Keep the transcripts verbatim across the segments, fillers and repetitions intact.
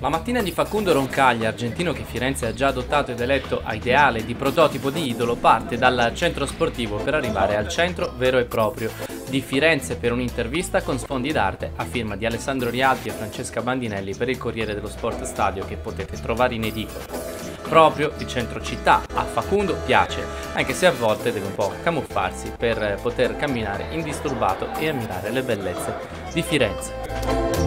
La mattina di Facundo Roncaglia, argentino che Firenze ha già adottato ed eletto a ideale di prototipo di idolo, parte dal centro sportivo per arrivare al centro vero e proprio di Firenze per un'intervista con sfondi d'arte a firma di Alessandro Rialti e Francesca Bandinelli per il Corriere dello Sport Stadio, che potete trovare in edicola. Proprio il centro città a Facundo piace, anche se a volte deve un po' camuffarsi per poter camminare indisturbato e ammirare le bellezze di Firenze.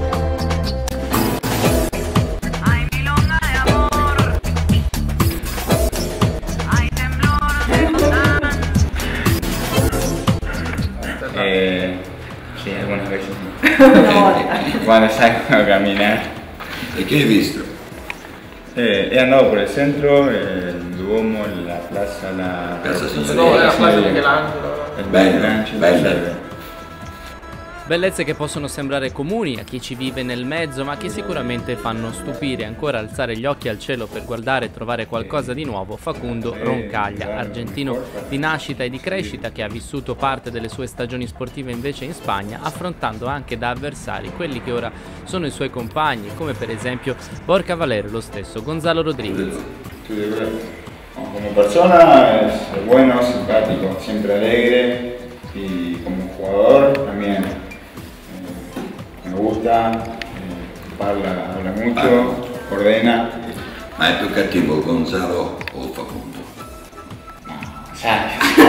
Eh, sì, algunas veces no. Cuando salgo a caminar. ¿Y qué has visto? Eh, he andado por el centro, el Duomo, la plaza, la Piazza Signoria. No, la plaza Michelangelo. el Bello, Michelangelo, bello. Bellezze che possono sembrare comuni a chi ci vive nel mezzo, ma che sicuramente fanno stupire. Ancora alzare gli occhi al cielo per guardare e trovare qualcosa di nuovo Facundo Roncaglia, argentino di nascita e di crescita che ha vissuto parte delle sue stagioni sportive invece in Spagna, affrontando anche da avversari quelli che ora sono i suoi compagni, come per esempio Borja Valero e lo stesso Gonzalo Rodríguez. Como persona es bueno, simpático, siempre alegre y como jugador también. Me gusta, eh, parla, habla mucho, ordena. Ma è più cattivo Gonzalo o Facundo? Sai.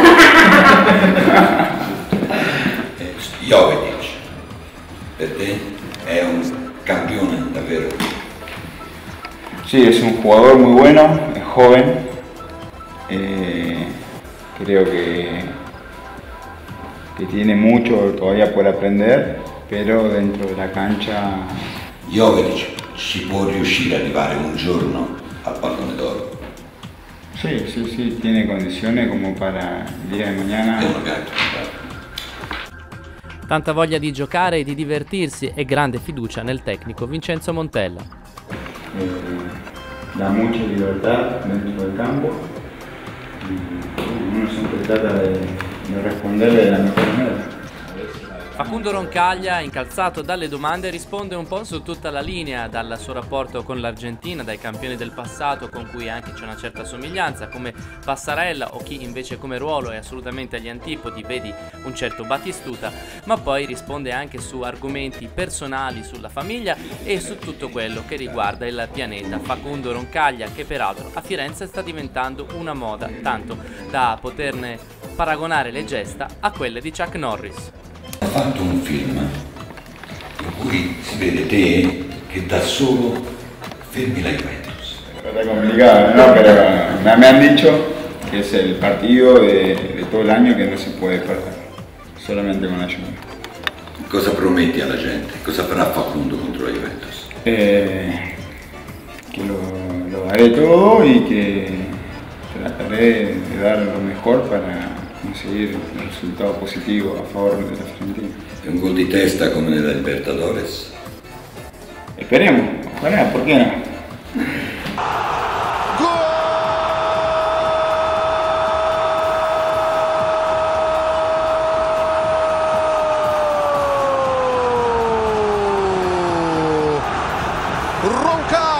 Eh, Jovetic, per te è un campione davvero? Sí, es un jugador muy bueno, es joven. Eh, creo que, que tiene mucho todavía por aprender, pero dentro de la cancha. Jovetic ci può riuscire ad arrivare un giorno al pallone d'oro? Sí, sí, sí, tiene condiciones como para el día de mañana. È una gara. Tanta voglia di giocare e di divertirsi e grande fiducia nel tecnico Vincenzo Montella. Eh, da mucha libertad dentro del campo y uno siempre trata de, de responderle de la mejor manera. Facundo Roncaglia, incalzato dalle domande, risponde un po' su tutta la linea, dal suo rapporto con l'Argentina, dai campioni del passato con cui anche c'è una certa somiglianza, come Passarella, o chi invece come ruolo è assolutamente agli antipodi, vedi un certo Battistuta, ma poi risponde anche su argomenti personali, sulla famiglia e su tutto quello che riguarda il pianeta. Facundo Roncaglia, che peraltro a Firenze sta diventando una moda, tanto da poterne paragonare le gesta a quelle di Chuck Norris. Ho fatto un film in cui si vede te che da solo fermi la Juventus. Está complicado, ¿no? Pero me han dicho que es el partido de, de todo el año que no se puede perder, solamente con la Juventus. Cosa prometti alla gente? Cosa farà Facundo contro la Juventus? Eh, que lo, lo daré todo y que trataré de dar lo mejor para conseguir un risultato positivo a favor de la Argentina. È un gol di testa come nella Libertadores? Esperemos, ojalá, ¿por qué no? Roncaglia